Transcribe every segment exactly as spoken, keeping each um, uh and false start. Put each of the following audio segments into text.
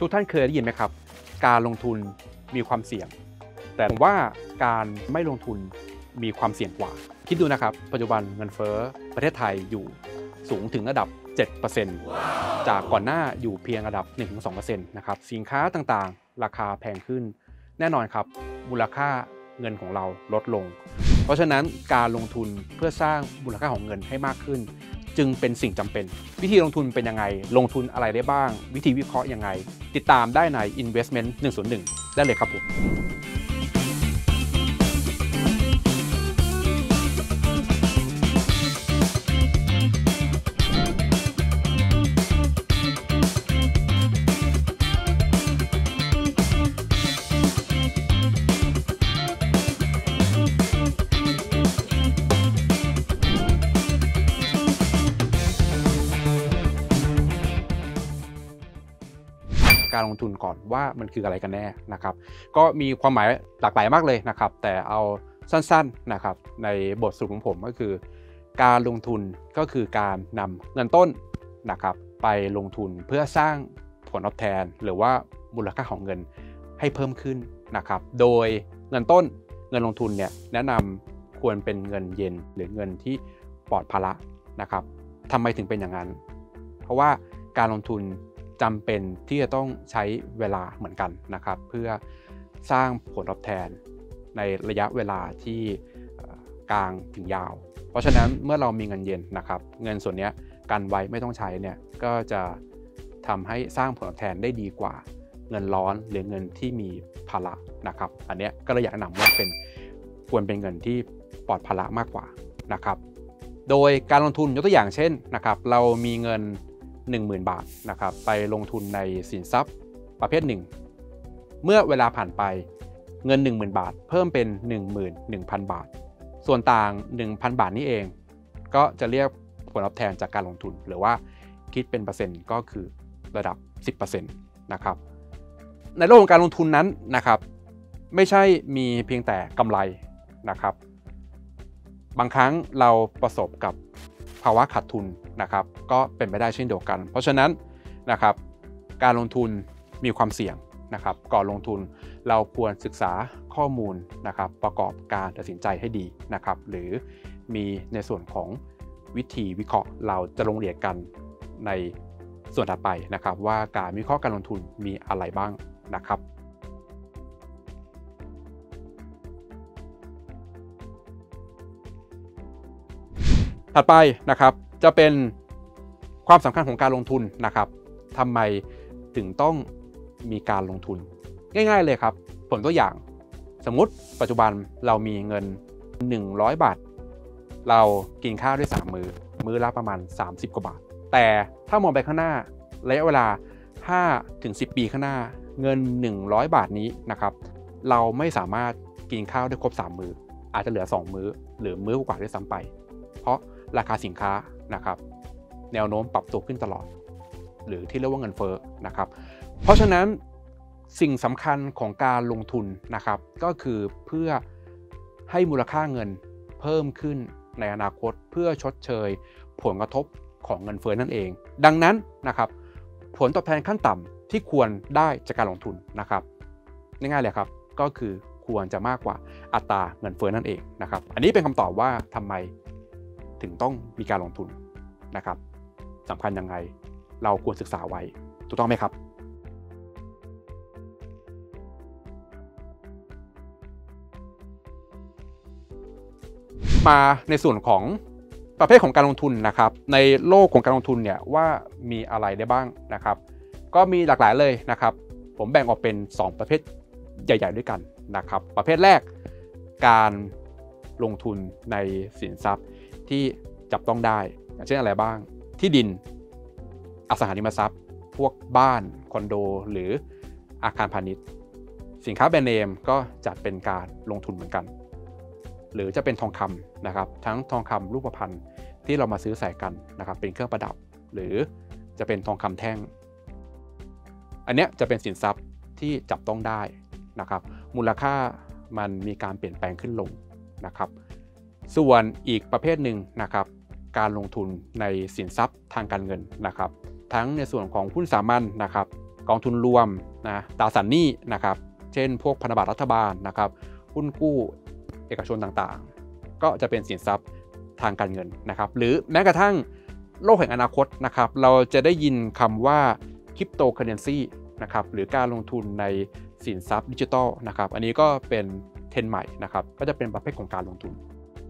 ทุกท่านเคยได้ยินไหมครับการลงทุนมีความเสี่ยงแต่ผมว่าการไม่ลงทุนมีความเสี่ยงกว่าคิดดูนะครับปัจจุบันเงินเฟ้อประเทศไทยอยู่สูงถึงระดับ เจ็ดเปอร์เซ็นต์ จากก่อนหน้าอยู่เพียงระดับ หนึ่งถึงสองเปอร์เซ็นต์ นะครับสินค้าต่างๆราคาแพงขึ้นแน่นอนครับมูลค่าเงินของเราลดลงเพราะฉะนั้นการลงทุนเพื่อสร้างมูลค่าของเงินให้มากขึ้นจึงเป็นสิ่งจำเป็นวิธีลงทุนเป็นยังไงลงทุนอะไรได้บ้างวิธีวิเคราะห์ยังไงติดตามได้ใน Investment หนึ่งศูนย์หนึ่งได้เลยครับผมการลงทุนก่อนว่ามันคืออะไรกันแน่นะครับก็มีความหมายหลากหลายมากเลยนะครับแต่เอาสั้นๆนะครับในบทสรุปของผมก็คือการลงทุนก็คือการนำเงินต้นนะครับไปลงทุนเพื่อสร้างผลตอบแทนหรือว่ามูลค่าของเงินให้เพิ่มขึ้นนะครับโดยเงินต้นเงินลงทุนเนี่ยแนะนำควรเป็นเงินเย็นหรือเงินที่ปลอดภาระนะครับทำไมถึงเป็นอย่างนั้นเพราะว่าการลงทุนจำเป็นที่จะต้องใช้เวลาเหมือนกันนะครับเพื่อสร้างผลตอบแทนในระยะเวลาที่กลางถึงยาวเพราะฉะนั้นเมื่อเรามีเงินเย็นนะครับเงินส่วนนี้กันไว้ไม่ต้องใช้เนี่ยก็จะทำให้สร้างผลตอบแทนได้ดีกว่าเงินร้อนหรือเงินที่มีภาระนะครับอันนี้ก็เลยอยากแนะนำว่าเป็นควรเป็นเงินที่ปลอดภาระมากกว่านะครับโดยการลงทุนยกตัวอย่างเช่นนะครับเรามีเงินหนึ่งหมื่น บาทนะครับไปลงทุนในสินทรัพย์ประเภทหนึ่งเมื่อเวลาผ่านไปเงิน หนึ่งหมื่น บาทเพิ่มเป็น หนึ่งหมื่นหนึ่งพัน บาทส่วนต่าง หนึ่งพัน บาทนี้เองก็จะเรียกผลตอบแทนจากการลงทุนหรือว่าคิดเป็นเปอร์เซ็นต์ก็คือระดับ สิบเปอร์เซ็นต์ นะครับในโลกของการลงทุนนั้นนะครับไม่ใช่มีเพียงแต่กำไรนะครับบางครั้งเราประสบกับภาวะขาดทุนนะครับก็เป็นไปได้เช่นเดียวกันเพราะฉะนั้นนะครับการลงทุนมีความเสี่ยงนะครับก่อนลงทุนเราควรศึกษาข้อมูลนะครับประกอบการตัดสินใจให้ดีนะครับหรือมีในส่วนของวิธีวิเคราะห์เราจะลงรายละเอียดกันในส่วนถัดไปนะครับว่าการวิเคราะห์การลงทุนมีอะไรบ้างนะครับถัดไปนะครับจะเป็นความสำคัญของการลงทุนนะครับทำไมถึงต้องมีการลงทุนง่ายๆเลยครับผลตัวอย่างสมมุติปัจจุบันเรามีเงินหนึ่งร้อยบาทเรากินข้าวด้วยสามมื้อมื้อละประมาณสามสิบกว่าบาทแต่ถ้ามองไปข้างหน้าระยะเวลา ห้าถึงสิบ ปีข้างหน้าเงินหนึ่งร้อยบาทนี้นะครับเราไม่สามารถกินข้าวได้ครบสามมื้ออาจจะเหลือสองมื้อหรือมื้อกว่าด้วยซ้ำไปเพราะราคาสินค้านะครับแนวโน้มปรับตัวขึ้นตลอดหรือที่เรียกว่าเงินเฟ้อนะครับเพราะฉะนั้นสิ่งสำคัญของการลงทุนนะครับก็คือเพื่อให้มูลค่าเงินเพิ่มขึ้นในอนาคตเพื่อชดเชยผลกระทบของเงินเฟ้อนั่นเองดังนั้นนะครับผลตอบแทนขั้นต่ำที่ควรได้จากการลงทุนนะครับง่ายๆเลยครับก็คือควรจะมากกว่าอัตราเงินเฟ้อนั่นเองนะครับอันนี้เป็นคำตอบว่าทำไมถึงต้องมีการลงทุนนะครับสำคัญยังไงเราควรศึกษาไว้ถูกต้องไหมครับมาในส่วนของประเภทของการลงทุนนะครับในโลกของการลงทุนเนี่ยว่ามีอะไรได้บ้างนะครับก็มีหลากหลายเลยนะครับผมแบ่งออกเป็นสองประเภทใหญ่ๆด้วยกันนะครับประเภทแรกการลงทุนในสินทรัพย์ที่จับต้องได้อย่างเช่นอะไรบ้างที่ดินอสังหาริมทรัพย์พวกบ้านคอนโดหรืออาคารพาณิชย์สินค้าแบรนด์เนมก็จัดเป็นการลงทุนเหมือนกันหรือจะเป็นทองคำนะครับทั้งทองคำรูปพรรณที่เรามาซื้อใส่กันนะครับเป็นเครื่องประดับหรือจะเป็นทองคำแท่งอันนี้จะเป็นสินทรัพย์ที่จับต้องได้นะครับมูลค่ามันมีการเปลี่ยนแปลงขึ้นลงนะครับส่วนอีกประเภทหนึ่งนะครับการลงทุนในสินทรัพย์ทางการเงินนะครับทั้งในส่วนของหุ้นสามัญนะครับกองทุนรวมนะตราสารหนี้นะครับเช่นพวกพันธบัตรรัฐบาลนะครับหุ้นกู้เอกชนต่างๆก็จะเป็นสินทรัพย์ทางการเงินนะครับหรือแม้กระทั่งโลกแห่งอนาคตนะครับเราจะได้ยินคำว่าคริปโตเคอเรนซีนะครับหรือการลงทุนในสินทรัพย์ดิจิทัลนะครับอันนี้ก็เป็นเทรนด์ใหม่นะครับก็จะเป็นประเภทของการลงทุน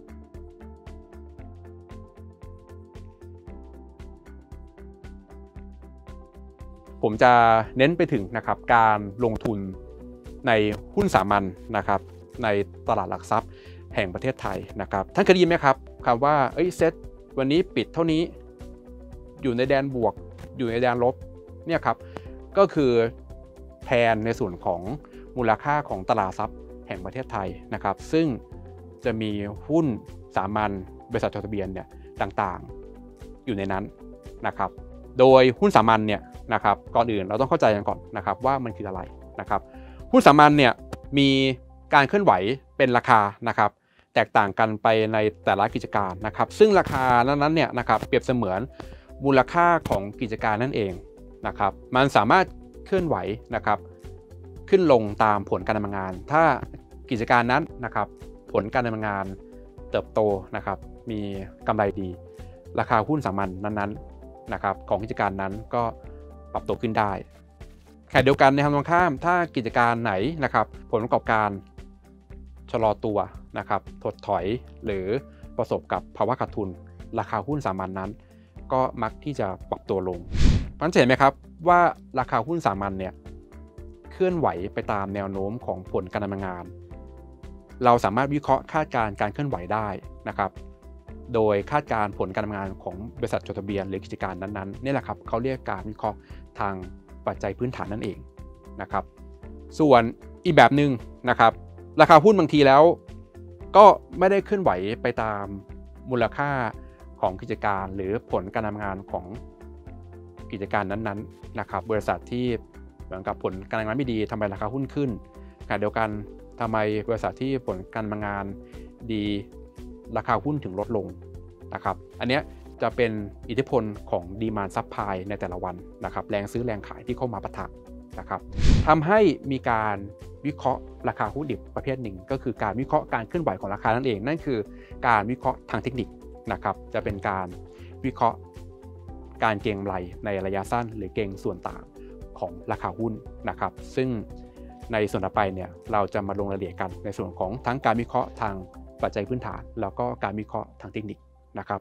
ผมจะเน้นไปถึงนะครับการลงทุนในหุ้นสามัญนะครับในตลาดหลักทรัพย์แห่งประเทศไทยนะครับท่านเคยได้ยินไหมครับคำว่าเอ้ยเซ็ตวันนี้ปิดเท่านี้อยู่ในแดนบวกอยู่ในแดนลบเนี่ยครับก็คือแทนในส่วนของมูลค่าของตลาดทรัพย์แห่งประเทศไทยนะครับซึ่งจะมีหุ้นสามัญบริษัทจดทะเบียนเนี่ยต่างๆอยู่ในนั้นนะครับโดยหุ้นสามัญเนี่ยนะครับก่อนอื่นเราต้องเข้าใจกันก่อนนะครับว่ามันคืออะไรนะครับหุ้นสามัญเนี่ยมีการเคลื่อนไหวเป็นราคานะครับแตกต่างกันไปในแต่ละกิจการนะครับซึ่งราคานั้นๆเนี่ยนะครับเปรียบเสมือนมูลค่าของกิจการนั่นเองนะครับมันสามารถเคลื่อนไหวนะครับขึ้นลงตามผลการดำเนินงานถ้ากิจการนั้นนะครับผลการดำเนินงานเติบโตนะครับมีกำไรดีราคาหุ้นสามัญนั้นๆนะครับของกิจการนั้นก็ปรับตัวขึ้นได้ขณะเดียวกันในทางตรงข้ามถ้ากิจการไหนนะครับผลประกอบการชะลอตัวนะครับถดถอยหรือประสบกับภาวะขาดทุนราคาหุ้นสามัญนั้นก็มักที่จะปรับตัวลงมันเห็นไหมครับว่าราคาหุ้นสามัญเนี่ยเคลื่อนไหวไปตามแนวโน้มของผลการดำเนินงานเราสามารถวิเคราะห์คาดการณ์การเคลื่อนไหวได้นะครับโดยคาดการณ์ผลการดำเนินงานของบริษัทจดทะเบียนหรือกิจการนั้นๆนี่แหละครับเขาเรียกการวิเคราะห์ทางปัจจัยพื้นฐานนั่นเองนะครับส่วนอีกแบบหนึ่งนะครับราคาหุ้นบางทีแล้วก็ไม่ได้เคลื่อนไหวไปตามมูลค่าของกิจการหรือผลการดำเนินงานของกิจการนั้นๆนะครับบริษัทที่เหมือนกับผลการดำเนินงานไม่ดีทำไมราคาหุ้นขึ้นขณะเดียวกันทำไมบริษัทที่ผลการดำเนินงานดีราคาหุ้นถึงลดลงนะครับอันนี้จะเป็นอิทธิพลของดีมานด์ซัพพลายในแต่ละวันนะครับแรงซื้อแรงขายที่เข้ามาปะทะนะครับทำให้มีการวิเคราะห์ราคาหุ้นดิบประเภทหนึ่งก็คือการวิเคราะห์การเคลื่อนไหวของราคานั่นเองนั่นคือการวิเคราะห์ทางเทคนิคนะครับจะเป็นการวิเคราะห์การเก็งกำไรในระยะสั้นหรือเก็งส่วนต่างของราคาหุ้นนะครับซึ่งในส่วนต่อไปเนี่ยเราจะมาลงรายละเอียดกันในส่วนของทั้งการวิเคราะห์ทางปัจจัยพื้นฐานแล้วก็การวิเคราะห์ทางเทคนิคนะครับ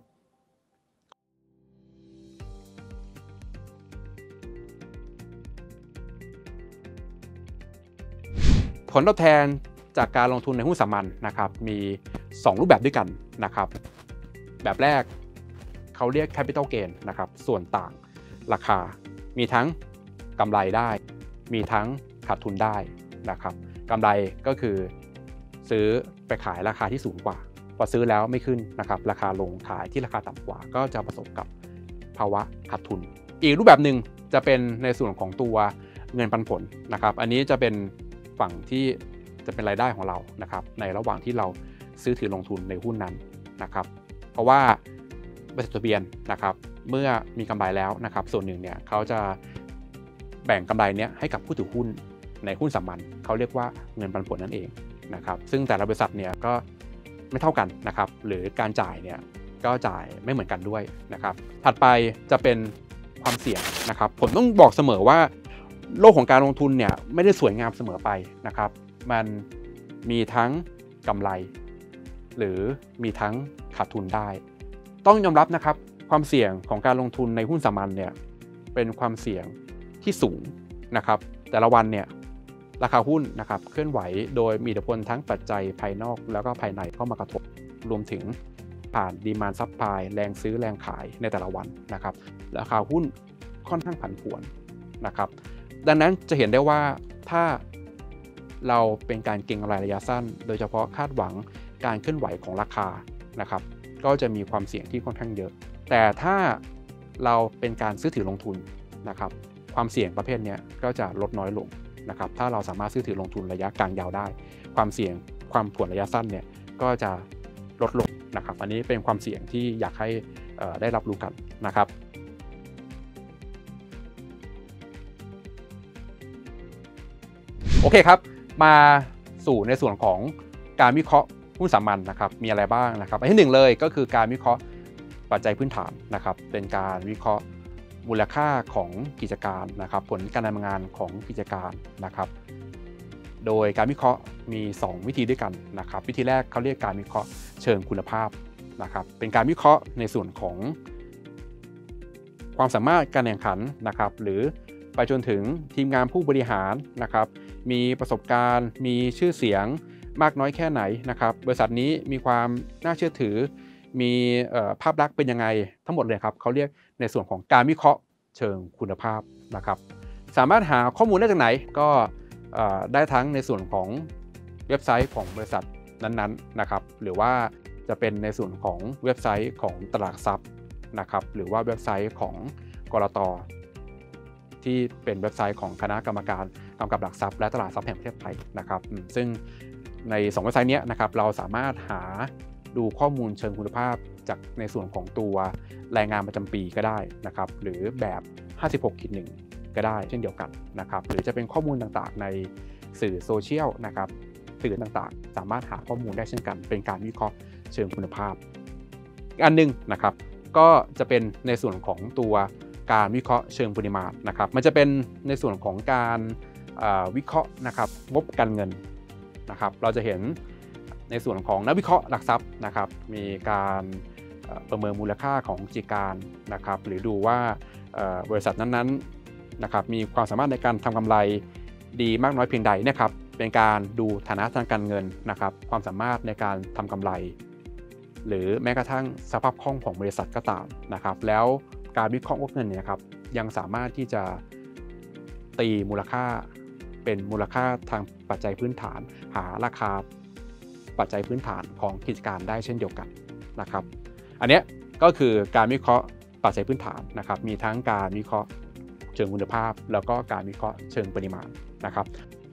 ผลตอบแทนจากการลงทุนในหุ้นสามัญนะครับมีสองรูปแบบด้วยกันนะครับแบบแรกเขาเรียก capital gain นะครับส่วนต่างราคามีทั้งกำไรได้มีทั้งขาดทุนได้นะครับกำไรก็คือซื้อไปขายราคาที่สูงกว่าพอซื้อแล้วไม่ขึ้นนะครับราคาลงขายที่ราคาต่ำกว่าก็จะประสบกับภาวะขาดทุนอีกรูปแบบหนึ่งจะเป็นในส่วนของตัวเงินปันผลนะครับอันนี้จะเป็นฝั่งที่จะเป็นรายได้ของเรานะครับในระหว่างที่เราซื้อถือลงทุนในหุ้นนั้นนะครับเพราะว่าบริษัทจดทะเบียนนะครับเมื่อมีกำไรแล้วนะครับส่วนหนึ่งเนี่ยเขาจะแบ่งกำไรเนี้ยให้กับผู้ถือหุ้นในหุ้นสามัญเขาเรียกว่าเงินปันผลนั่นเองนะครับซึ่งแต่ละบริษัทเนี่ยก็ไม่เท่ากันนะครับหรือการจ่ายเนี่ยก็จ่ายไม่เหมือนกันด้วยนะครับถัดไปจะเป็นความเสี่ยงนะครับผมต้องบอกเสมอว่าโลกของการลงทุนเนี่ยไม่ได้สวยงามเสมอไปนะครับมันมีทั้งกำไรหรือมีทั้งขาดทุนได้ต้องยอมรับนะครับความเสี่ยงของการลงทุนในหุ้นสามัญเนี่ยเป็นความเสี่ยงที่สูงนะครับแต่ละวันเนี่ยราคาหุ้นนะครับเคลื่อนไหวโดยมีอิทธิพลทั้งปัจจัยภายนอกแล้วก็ภายในเข้ามากระทบรวมถึงผ่านดีมานด์ซัพพลายแรงซื้อแรงขายในแต่ละวันนะครับราคาหุ้นค่อนข้างผันผวนนะครับดังนั้นจะเห็นได้ว่าถ้าเราเป็นการเก็งกำไรระยะสั้นโดยเฉพาะคาดหวังการเคลื่อนไหวของราคานะครับก็จะมีความเสี่ยงที่ค่อนข้างเยอะแต่ถ้าเราเป็นการซื้อถือลงทุนนะครับความเสี่ยงประเภทนี้ก็จะลดน้อยลงนะครับถ้าเราสามารถซื้อถือลงทุนระยะกลางยาวได้ความเสี่ยงความผวนระยะสั้นเนี่ยก็จะลดลงนะครับอันนี้เป็นความเสี่ยงที่อยากให้ได้รับรู้กันนะครับโอเคครับมาสู่ในส่วนของการวิเคราะห์หุ้นสามัญนะครับมีอะไรบ้างนะครับอันที่หนึ่งเลยก็คือการวิเคราะห์ปัจจัยพื้นฐานนะครับเป็นการวิเคราะห์มูลค่าของกิจการนะครับผลการดำเนินงานของกิจการนะครับโดยการวิเคราะห์มีสองวิธีด้วยกันนะครับวิธีแรกเขาเรียกการวิเคราะห์เชิงคุณภาพนะครับเป็นการวิเคราะห์ในส่วนของความสามารถการแข่งขันนะครับหรือไปจนถึงทีมงานผู้บริหารนะครับมีประสบการณ์มีชื่อเสียงมากน้อยแค่ไหนนะครับบริษัทนี้มีความน่าเชื่อถือมีภาพลักษณ์เป็นยังไงทั้งหมดเลยครับเขาเรียกในส่วนของการวิเคราะห์เชิงคุณภาพนะครับสามารถหาข้อมูลได้จากไหนก็ได้ทั้งในส่วนของเว็บไซต์ของบริษัทนั้นๆนะครับหรือว่าจะเป็นในส่วนของเว็บไซต์ของตลาดทรัพย์นะครับหรือว่าเว็บไซต์ของกลต.ที่เป็นเว็บไซต์ของคณะกรรมการกำกับหลักทรัพย์และตลาดทรัพย์แห่งประเทศไทยนะครับซึ่งในสองเว็บไซต์นี้นะครับเราสามารถหาดูข้อมูลเชิงคุณภาพจากในส่วนของตัวรายงานประจำปีก็ได้นะครับหรือแบบ ห้าสิบหก หนึ่ง ก็ได้เช่นเดียวกันนะครับหรือจะเป็นข้อมูลต่างๆในสื่อโซเชียลนะครับสื่อต่างๆสามารถหาข้อมูลได้เช่นกันเป็นการวิเคราะห์เชิงคุณภาพอีกอันนึงนะครับก็จะเป็นในส่วนของตัวการวิเคราะห์เชิงปริมาณนะครับมันจะเป็นในส่วนของการวิเคราะห์นะครับงบการเงินนะครับเราจะเห็นในส่วนของนักวิเคราะห์หลักทรัพย์นะครับมีการประเมินมูลค่าของกิจการนะครับหรือดูว่าบริษัทนั้นๆนะครับมีความสามารถในการทำกำไรดีมากน้อยเพียงใดนะครับเป็นการดูฐานะทางการเงินนะครับความสามารถในการทำกำไรหรือแม้กระทั่งสภาพคล่องของบริษัทก็ตามนะครับแล้วการวิเคราะห์งบเงินเนี่ยครับยังสามารถที่จะตีมูลค่าเป็นมูลค่าทางปัจจัยพื้นฐานหาราคาปัจจัยพื้นฐานของกิจการได้เช่นเดียวกันนะครับอันนี้ก็คือการวิเคราะห์ปัจจัยพื้นฐานนะครับมีทั้งการวิเคราะห์เชิงคุณภาพแล้วก็การวิเคราะห์เชิงปริมาณนะครับ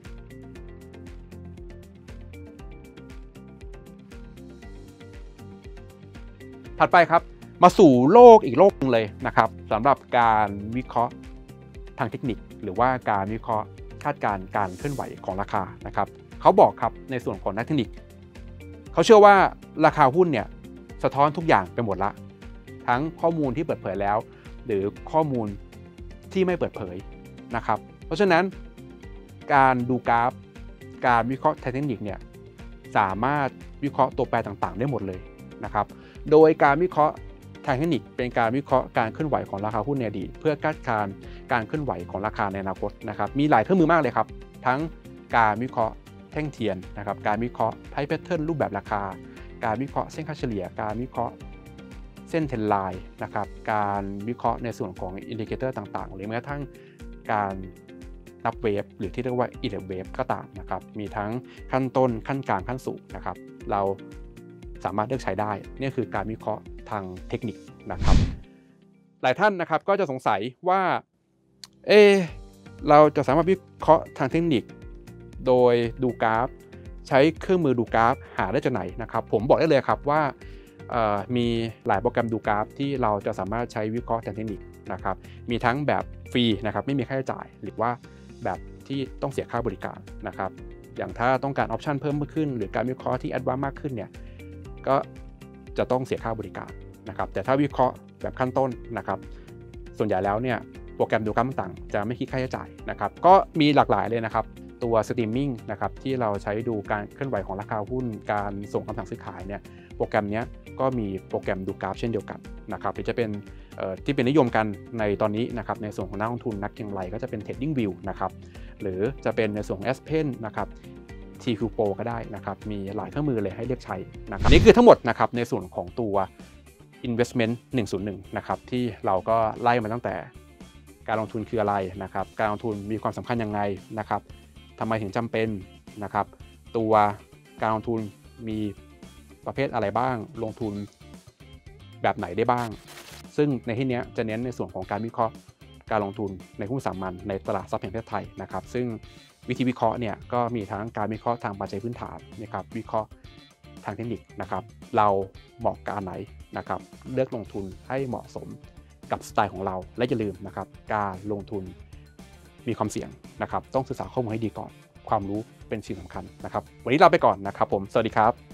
ถัดไปครับมาสู่โลกอีกโลกนึงเลยนะครับสำหรับการวิเคราะห์ทางเทคนิคหรือว่าการวิเคราะห์คาดการณ์การเคลื่อนไหวของราคานะครับเขาบอกครับในส่วนของนักเทคนิคเขาเชื่อว่าราคาหุ้นเนี่ยสะท้อนทุกอย่างไปหมดละทั้งข้อมูลที่เปิดเผยแล้วหรือข้อมูลที่ไม่เปิดเผยนะครับเพราะฉะนั้นการดูกราฟการวิเคราะห์ทางเทคนิคเนี่ยสามารถวิเคราะห์ตัวแปรต่างๆได้หมดเลยนะครับโดยการวิเคราะห์ทางเทคนิคเป็นการวิเคราะห์การเคลื่อนไหวของราคาหุ้นในอดีตเพื่อคาดการณ์การเคลื่อนไหวของราคาในอนาคตนะครับมีหลายเครื่องมือมากเลยครับทั้งการวิเคราะห์แท่งเทียนนะครับการวิเคราะห์ไพป์แพทเทิร์นรูปแบบราคาการวิเคราะห์เส้นค่าเฉลี่ยการวิเคราะห์เส้นเทรนไลน์นะครับการวิเคราะห์ในส่วนของอินดิเคเตอร์ต่างๆหรือแม้กระทั่งการนับเวฟหรือที่เรียกว่าอิเลฟเวฟก็ตามนะครับมีทั้งขั้นต้นขั้นกลางขั้นสูงนะครับเราสามารถเลือกใช้ได้นี่คือการวิเคราะห์ทางเทคนิคนะครับหลายท่านนะครับก็จะสงสัยว่าเออเราจะสามารถวิเคราะห์ทางเทคนิคโดยดูกราฟใช้เครื่องมือดูกราฟหาได้จากไหนนะครับผมบอกได้เลยครับว่ามีหลายโปรแกรมดูกราฟที่เราจะสามารถใช้วิเคราะห์ทางเทคนิคนะครับมีทั้งแบบฟรีนะครับไม่มีค่าใช้จ่ายหรือว่าแบบที่ต้องเสียค่าบริการนะครับอย่างถ้าต้องการออปชันเพิ่มขึ้นหรือการวิเคราะห์ที่แอดวานซ์มากขึ้นเนี่ยก็จะต้องเสียค่าบริการนะครับแต่ถ้าวิเคราะห์แบบขั้นต้นนะครับส่วนใหญ่แล้วเนี่ยโปรแกรมดูกราฟต่างๆจะไม่คิดค่าใช้จ่ายนะครับก็มีหลากหลายเลยนะครับตัวสตรีมมิ่งนะครับที่เราใช้ดูการเคลื่อนไหวของราคาหุ้นการส่งคำสั่งซื้อขายเนี่ยโปรแกรมนี้ก็มีโปรแกรมดูกราฟเช่นเดียวกันนะครับหรือจะเป็นที่เป็นนิยมกันในตอนนี้นะครับในส่วนของนักลงทุนนักเก็งกำไรก็จะเป็น Trading View นะครับหรือจะเป็นในส่วนของ Aspen นะครับ ที คิว Pro ก็ได้นะครับมีหลายเครื่องมือเลยให้เลือกใช้นะครับนี่คือทั้งหมดนะครับในส่วนของตัว Investment หนึ่งศูนย์หนึ่งนะครับที่เราก็ไล่มาตั้งแต่การลงทุนคืออะไรนะครับการลงทุนมีความสำคัญยังไงนะครับทำไมถึงจำเป็นนะครับตัวการลงทุนมีประเภทอะไรบ้างลงทุนแบบไหนได้บ้างซึ่งในที่นี้จะเน้นในส่วนของการวิเคราะห์การลงทุนในหุ้นสามัญในตลาดทรัพย์แห่งประเทศไทยนะครับซึ่งวิธีวิเคราะห์เนี่ยก็มีทั้งการวิเคราะห์ทางปัจจัยพื้นฐานนะครับวิเคราะห์ทางเทคนิคนะครับเราเหมาะกับอันไหนนะครับเลือกลงทุนให้เหมาะสมกับสไตล์ของเราและอย่าลืมนะครับการลงทุนมีความเสี่ยงนะครับต้องศึกษาข้อมูลให้ดีก่อนความรู้เป็นสิ่งสำคัญนะครับวันนี้ลาไปก่อนนะครับผมสวัสดีครับ